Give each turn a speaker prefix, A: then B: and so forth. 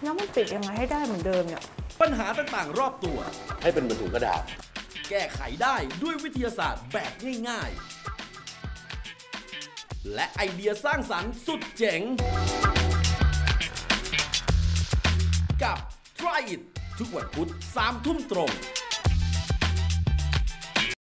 A: แล้วมันปิดยังไงให้ได้เหมือนเดิมเนี่ย
B: ปัญหาต่างๆรอบตัว
C: ให้เป็นเหมือนถุงกระดาษ
B: แก้ไขได้ด้วยวิทยาศาสตร์แบบง่ายๆและไอเดียสร้างสรรค์สุดเจ๋งกับ Try It ทุกวันพุธ 3 ทุ่มตรง